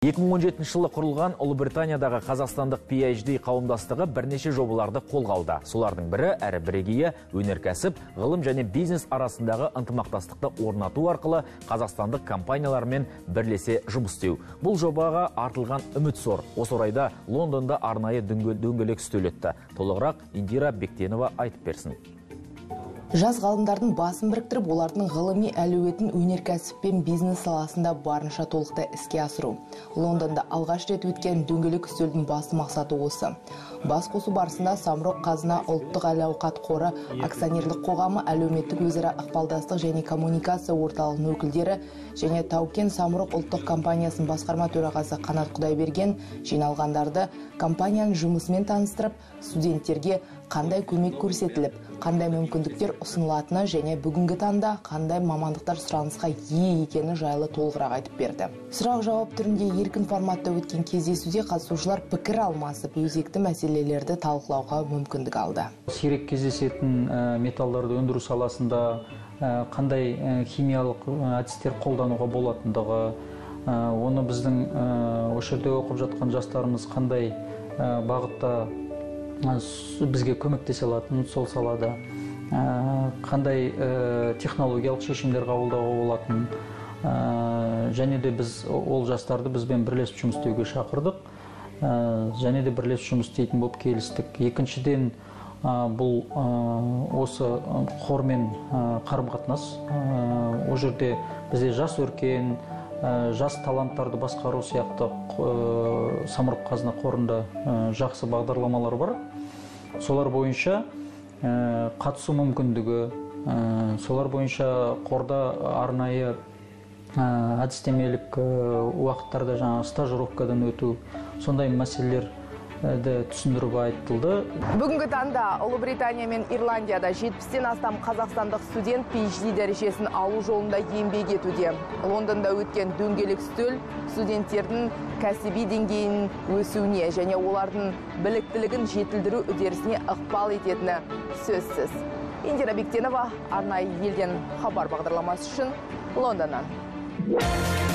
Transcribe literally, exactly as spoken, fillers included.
екі мың он жетінші жылы құрылған Ұлыбританиядағы қазақстандық пи эйч ди қауымдастығы бірнеше жобаларды қолға алды. Солардың бірі әрі бірегейі өнеркәсіп, ғылым және бизнес арасындағы ынтымақтастықты орнату арқылы қазақстандық компаниялармен бірлесе жұмыс істеу. Бұл жобаға артылған үміт зор. Осы орайда Лондонда арнайы дөңгелек үстел өтті. Толығырақ Индира Бектенова айтып берсін. Жас ғалымдардың басын біріктіріп, олардың ғылыми әлеуетін өнеркәсіп пен бизнес саласында барынша толықтай іске асыру. Лондонда алғаш рет өткен дөңгелек үстелдің басты мақсаты осы. Бас қосу барысында Самұрық Қазына ұлттық әл-ауқат қоры акционерлік қоғамы, әлеуметтік өзара ықпалдастық және коммуникация орталығының өкілдері және Таукен Самұрық ұлттық компаниясының басқарма төрағасы Қанат Құдайберген жиналғандарды компанияның жұмысымен таныстырып, студенттерге қандай көмек көрсетіліп, қандай мүмкіндіктер ұсынылатыны және бүгінгі таңда қандай мамандықтар сұранысқа ие екені жайлы толығырақ айтып берді. Сұрақ-жауап түрінде еркін форматта өткен кездесуде қатысушылар пікір алмасып, өзекті мәселелерді талқылауға мүмкіндік алды. Сирек кездесетін металлдарды өндіру саласында қандай химиялық әдістер қолдануға болатындығы, оны біздің осы жерде оқып жатқан жастарымыз қандай бағытта бізге көмектесе алатын, сол салада қандай технологиялық шешімдер қабылдауға болатын, және де біз ол жастарды бізбен бірлесіп жұмыс істеуге шақырдық, және де бірлесіп жұмыс істейтін болып келістік. Екіншіден, бұл осы қормен қарым-қатынас. Ол жерде бізде жас өркен, жас таланттарды басқару сияқты Самұрық Қазына қорында жақсы бағдарламалар бар. Солар бойынша қатысу мүмкіндігі, солар бойынша қорда арнайы әдістемелік уақыттарда жаңа стажировкадан өту, сондай мәселелер түсіндіріп айтылды. Бүгінгі таңда Ұлыбритания мен Ирландияда жетпістен астам қазақстандық студент пи эйч ди дәрежесін алу жолында еңбек етуде. Лондонда өткен дөңгелек үстел студенттердің кәсіби деңгейінің өсуіне және олардың біліктілігін жетілдіру үдерісіне ықпал ететіні сөзсіз. Индира Бектенова, арнайы елден хабар бағдарламасы үшін Лондоннан.